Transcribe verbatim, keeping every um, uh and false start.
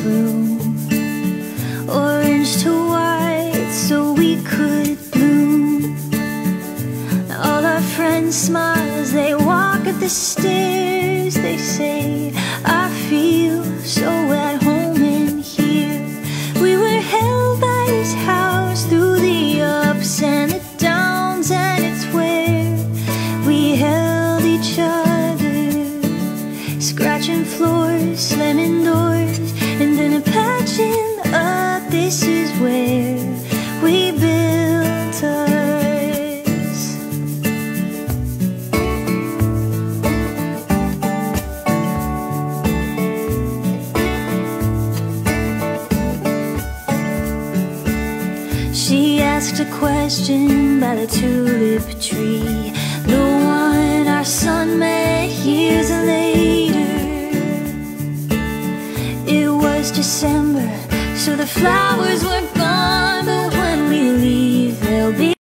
room, orange to white so we could bloom. All our friends smile as they walk up the stairs. They say, I feel so at home in here. We were held by this house through the ups and the downs, and it's where we held each other, scratching floors, slamming doors, and then a patching up. This is where we built us. She asked a question by the tulip tree, the one our son met years later. It was December, so the flowers were gone, but when we leave they'll be